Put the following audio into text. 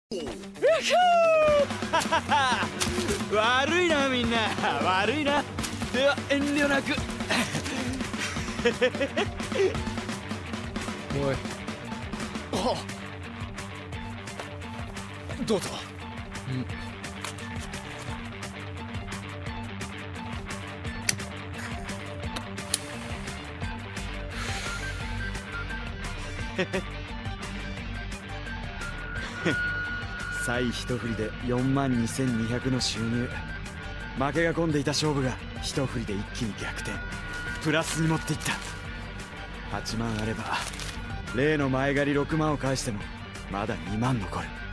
悪いなみんな、悪いな。では遠慮なく。 おい。どうぞ。 才一振りで42,200の収入。負けが込んでいた勝負が一振りで一気に逆転、プラスに持っていった。8万あれば例の前借り6万を返してもまだ2万残る。